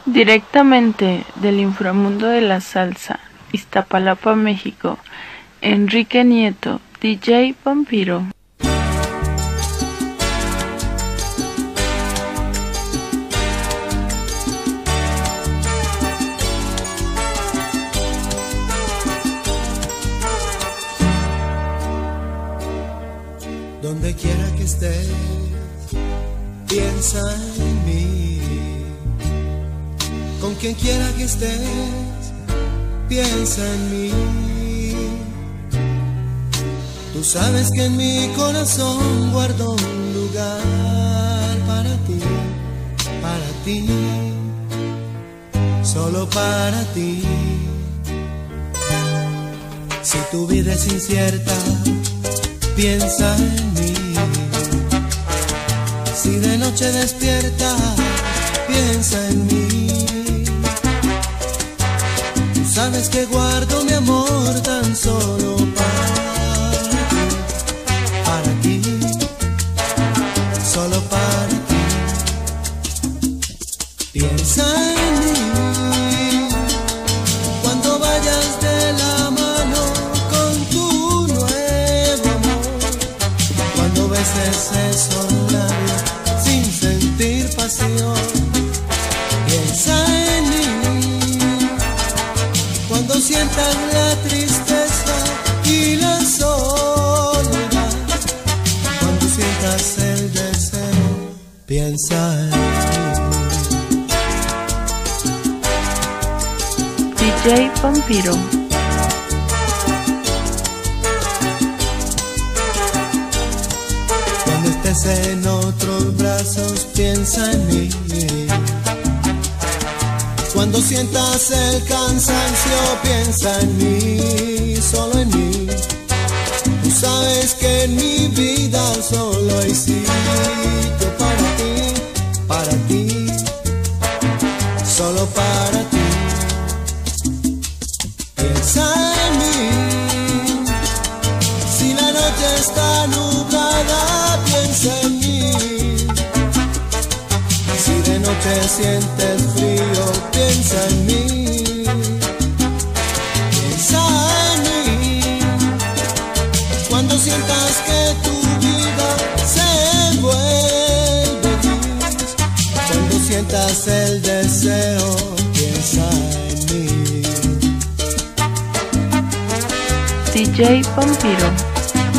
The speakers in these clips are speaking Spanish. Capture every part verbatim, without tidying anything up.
Directamente del inframundo de la salsa, Iztapalapa, México, Enrique Nieto, D J Vampiro. Donde quiera que estés, piensa en mí. Con quien quiera que estés, piensa en mí. Tú sabes que en mi corazón guardo un lugar para ti, para ti, solo para ti. Si tu vida es incierta, piensa en mí. Si de noche despierta, piensa en mí. Tú sabes que guardo mi amor tan solo para ti, para ti, solo para ti. Piensa en mí cuando vayas de la mano con tu nuevo amor, cuando beses esos labios sin sentir pasión. Piensa en mí cuando sientas la tristeza y la soledad, cuando sientas el deseo, piensa en mí. D J Vampiro. Cuando estés en otros brazos, piensa en mí. Cuando sientas el cansancio, piensa en mí, solo en mí. Tú sabes que en mi vida solo hay sitio para ti, para ti, solo para ti. Piensa en mí, si la noche está nublada, piensa en mí. Si de noche sientes frío, piensa en mí. Piensa en mí cuando sientas que tu vida se vuelve gris, cuando sientas el deseo, piensa en mí. D J Vampiro.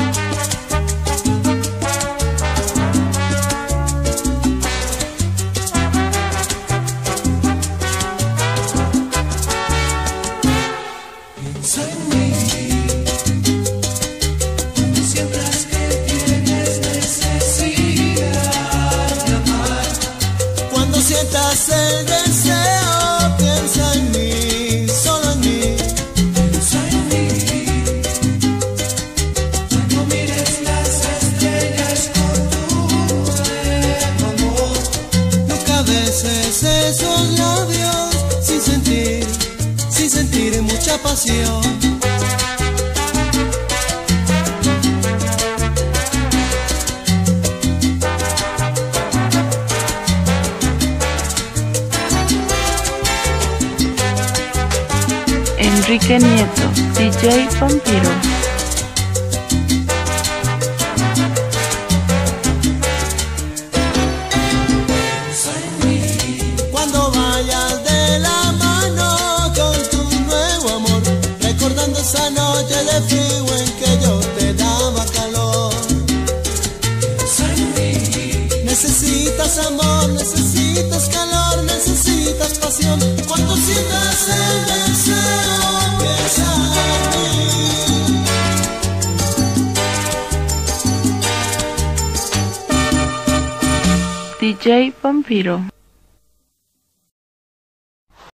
Cuando sientas el deseo, piensa en mí, solo en mí. Piensa en mí. Cuando mires las estrellas con tu nuevo amor, nunca beses esos labios sin sentir, sin sentir mucha pasión. Enrique Nieto, D J Vampiro. Cuando vayas de la mano con tu nuevo amor, recordando esa noche de frío en que yo te daba calor. Necesitas amor, necesitas calor, necesitas pasión. Cuando sientas el deseo, piensa en mí. D J Vampiro.